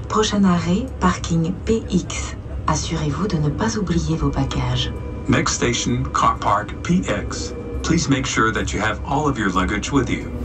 Prochain arrêt, parking PX. Assurez-vous de ne pas oublier vos bagages. Next station, car park PX. Please make sure that you have all of your luggage with you.